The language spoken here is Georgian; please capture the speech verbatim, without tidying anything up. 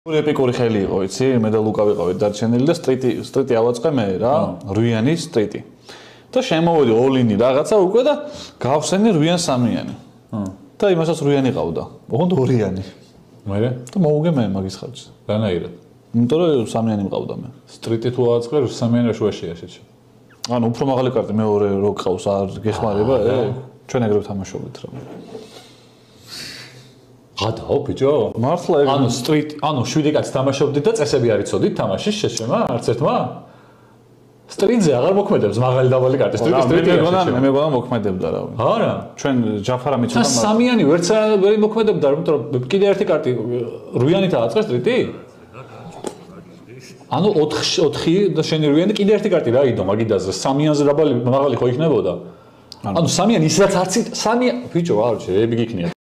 ეპიკური ხელი იყო, იცი? მე და ლუკა ვიყავით დარჩენილი და სტრიტი სტრიტი ავაწყე მე რა, რვიანი სტრიტი. და შემოვედი ოლინი რაღაცა უკვე და გავხსენი რვიან სამიანი. და იმასაც რვიანი ყავდა. ოღონდ ორიანი. მე? და მოუგე მე მაგის ხალხს. რანაირად? იმიტომ რომ სამიანი მყავდა მე. სტრიტი თუ ავაწყე სამიანი შუაშია შეჭი. ანუ უფრო მაღალი კარტი მეორე რო ყავს არ გეხმარება, ე? ჩვენ ეგრევე თამაშობთ რა. გადაო ბიჭო? მართლა ეგ ანუ სტრიტ, ანუ შვიდი კაცი თამაშობდით და წესები არ იცოდით თამაშის შეშემა არც ერთმა? სტრიტზე აღარ მოქმედებს მაღალი დაბალი კარტი, სტრიტი სტრიტია. მე მეგონა, მე მეგონა მოქმედებდა რა. არა. ჩვენ ჯაფარა მიცოდა მაგრამ სამიანი ვერც ვერ მოქმედებდა, იმიტომ რომ კიდე ერთი კარტი რვიანით აწყეს სტრიტი? ანუ ოთხი და შენი რვიანი კიდე ერთი კარტი რა იდო მაგიდაზე სამიანზე დაბალი მაღალი ხო იქნებოდა? ანუ სამიანი ისაც არც სამიანი ბიჭო არ ვიცი, ები გიქნია.